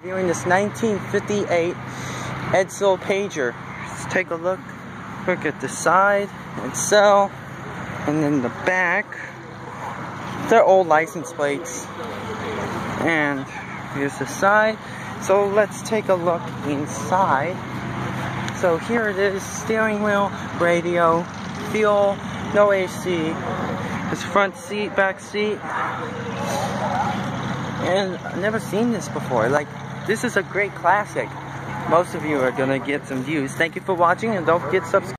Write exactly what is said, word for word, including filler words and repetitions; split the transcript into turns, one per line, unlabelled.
Viewing this nineteen fifty-eight Edsel pager. Let's take a look. Look at the side, Edsel, and then the back. They're old license plates. And here's the side. So let's take a look inside. So here it is, steering wheel, radio, fuel, no A C. This front seat, back seat. And I've never seen this before. Like, this is a great classic. Most of you are gonna get some views. Thank you for watching, and don't forget to subscribe.